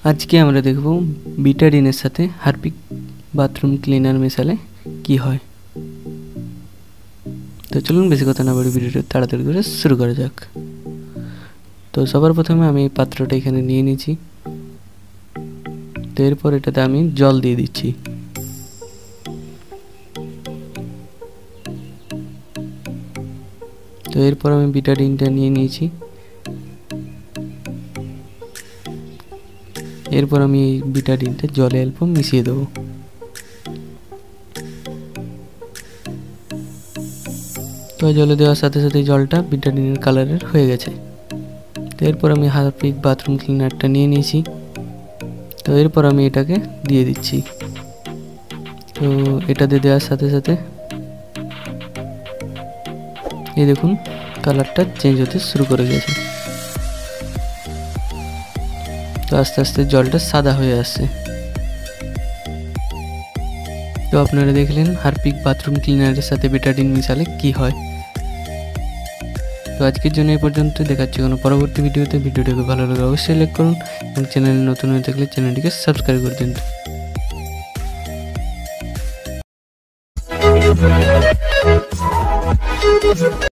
আজকে আমরা দেখব বিটাডিনের সাথে হারপিক বাথরুম ক্লিনার মেশালে কি হয়। তো চলুন বেশি কথা না বলে ভিডিওটা তাড়াতাড়ি করে শুরু করা যাক। তো সবার প্রথমে আমি এই পাত্রটা এখানে নিয়ে নিয়েছি। তো এরপর এটাতে আমি জল দিয়ে দিচ্ছি। তো এরপর আমি বিটাডিনটা নিয়ে নিয়েছি। এরপর আমি এই বিটাডিনটা জলে অল্প মিশিয়ে দেবো। তো জলে দেওয়ার সাথে সাথে জলটা বিটাডিনের কালারের হয়ে গেছে। তো এরপর আমি হারপিক বাথরুম ক্লিনারটা নিয়ে নিয়েছি। তো এরপর আমি এটাকে দিয়ে দিচ্ছি। তো এটাতে দেওয়ার সাথে সাথে এই দেখুন কালারটা চেঞ্জ হতে শুরু করে গেছে। তো আস্তে আস্তে জলটা সাদা হয়ে আসছে। তো আপনারা দেখলেন হারপিক বাথরুম ক্লিনারের সাথে বিটাডিন মিশালে কি হয়। তো আজকের জন্য এই পর্যন্ত, দেখাচ্ছি কোনো পরবর্তী ভিডিওতে। ভিডিওটাকে ভালো লাগলে অবশ্যই লাইক করুন এবং চ্যানেলে নতুন হয়ে থাকলে চ্যানেলটিকে সাবস্ক্রাইব করে দিন।